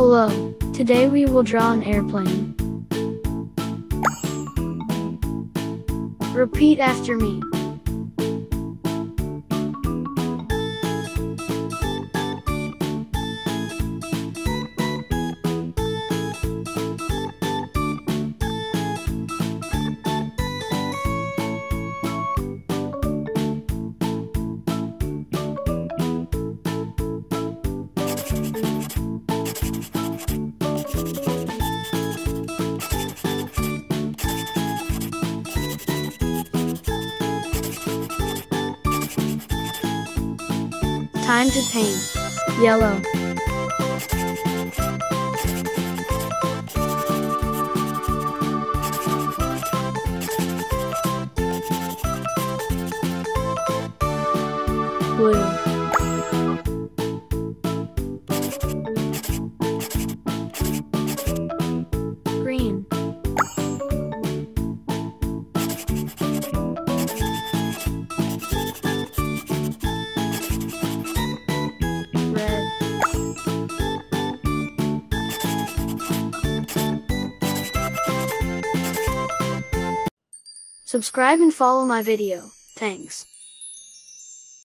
Hello, today we will draw an airplane. Repeat after me. Time to paint. Yellow. Blue. Green. Red. Subscribe and follow my video. Thanks.